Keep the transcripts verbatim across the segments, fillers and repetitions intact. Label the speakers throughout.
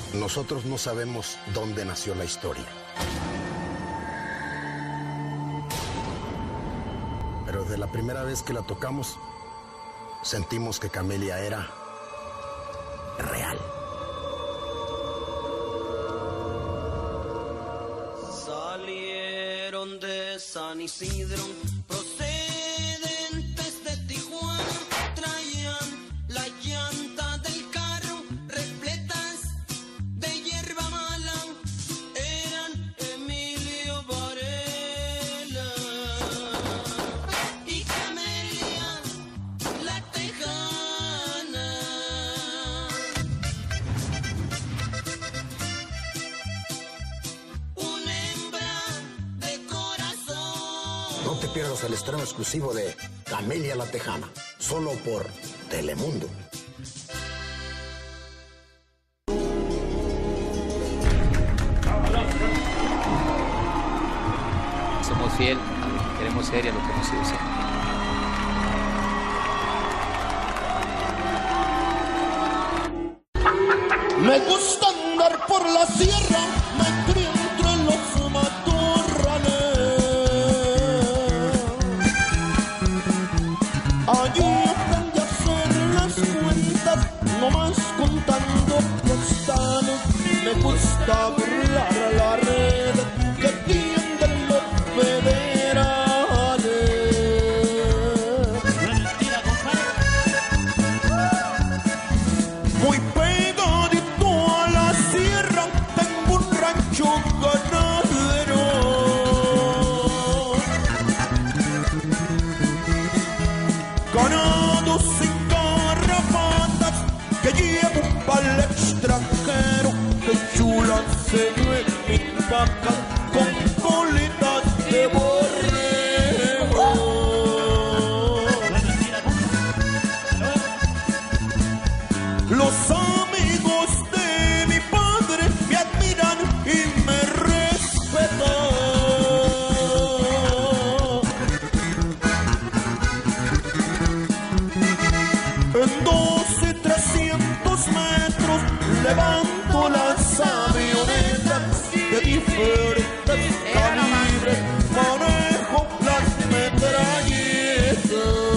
Speaker 1: Nosotros no sabemos dónde nació la historia. Pero desde la primera vez que la tocamos, sentimos que Camelia era real.
Speaker 2: Salieron de San Isidro, procedentes de Tijuana, traían la llanta del carro, repletas de hierba mala, eran Emilio Varela y Camelia la Tejana.
Speaker 1: No te pierdas el estreno exclusivo de Camelia la Tejana, solo por Telemundo.
Speaker 3: Somos fiel a lo que queremos ser y a lo que hemos sido ser.
Speaker 4: Me gusta andar por la sierra, me crié entre los matorrales. Allí aprendí a hacer las cuentas, nomás contando costales. Me gusta burlar a la red que tienden los federales.
Speaker 5: Mentira,
Speaker 4: Muy pegadito a la sierra, tengo un rancho ganadero. Ganados sin garrapatas que llevo pa'l extranjero, que chula se ve mi vaca con colitas de borrego. Los amigos de mi padre me admiran y me respetan. En doce, trescientos metros levanto las avionetas de diferentes calibres, manejo las metralletas.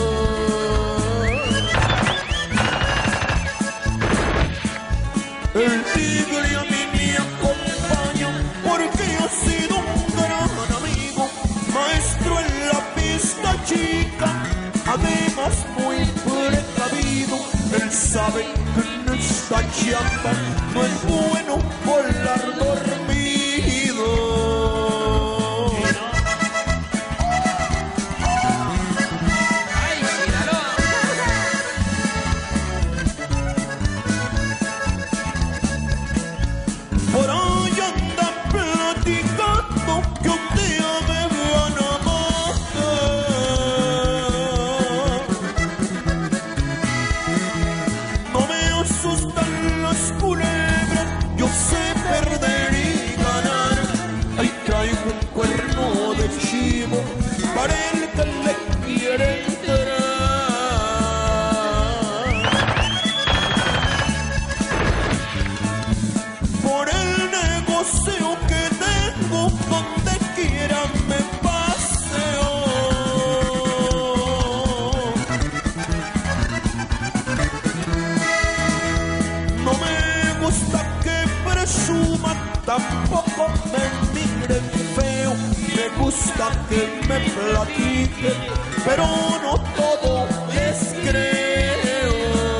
Speaker 4: El tigre a mí me acompaña porque ha sido un gran amigo, maestro en la pista chica, además muy precavido. Él sabe que en esta chamba no es bueno volar dormido. Por ahí andan platicando que un día me van a matar. No me asustan las culebras, yo sé perder y ganar. Ahí traigo un cuerno de chivo para el que le quiere entrar. Por el negocio que tengo, donde quiera me paseo. No me gusta que presuman, tampoco me miren feo. Me gusta que me platiquen, pero no todo les creo.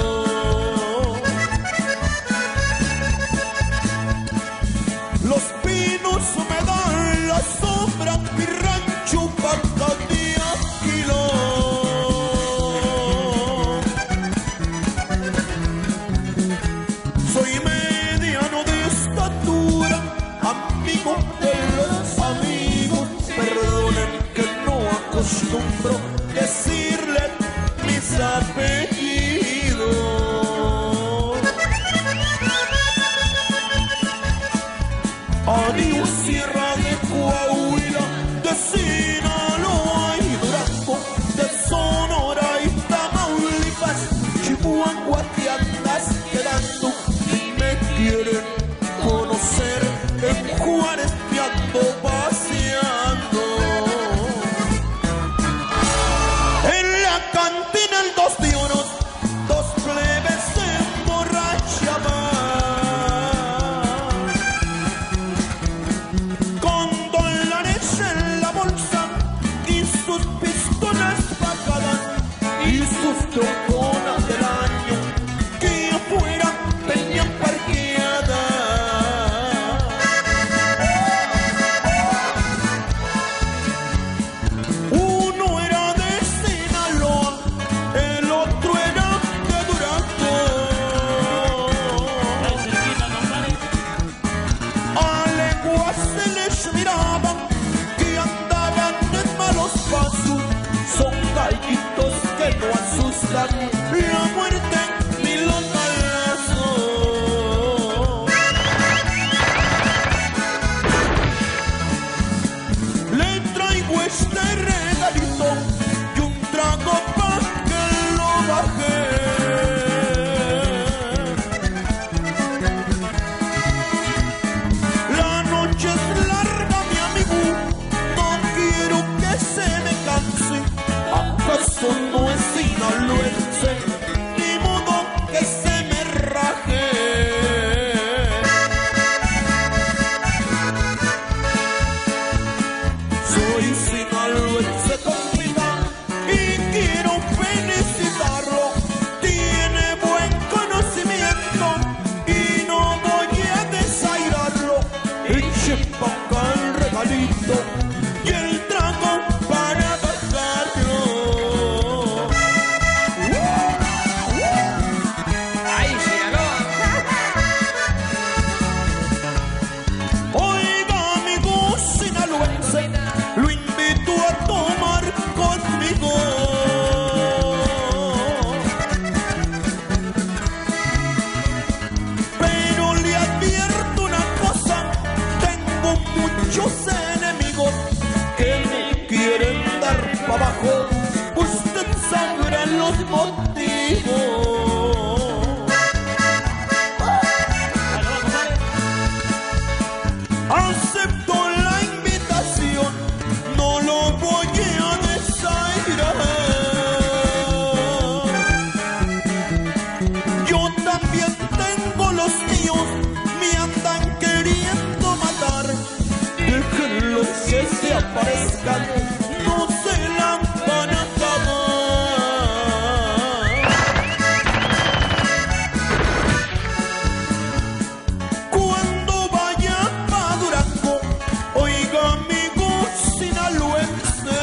Speaker 4: Los pinos me dan la sombra, mi rancho pata de Aquilo. Soy mediano de estatura, amigo de los amigos. Perdonen que no acostumbro decirlo motivo. Acepto la invitación, no lo voy a desairar. Yo también tengo los míos, me andan queriendo matar. Déjenlos que se aparezcan, no se la van a acabar. Cuando vaya pa' Durango, oiga amigo sinaloense,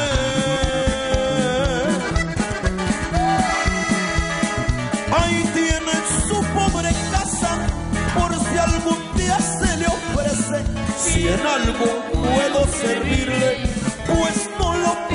Speaker 4: ahí tiene su pobre casa, por si algún día se le ofrece. Si en algo puedo servirle, pues no lo